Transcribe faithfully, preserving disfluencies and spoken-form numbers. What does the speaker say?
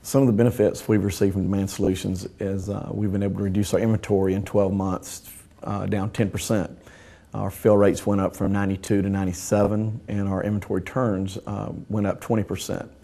Some of the benefits we've received from Demand Solutions is uh, we've been able to reduce our inventory in twelve months uh, down ten percent. Our fill rates went up from ninety-two to ninety-seven, and our inventory turns uh, went up twenty percent.